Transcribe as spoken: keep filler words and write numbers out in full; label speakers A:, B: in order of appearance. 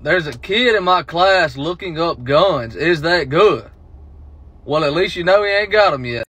A: There's a kid in my class looking up guns. Is that good? Well, at least you know he ain't got them yet.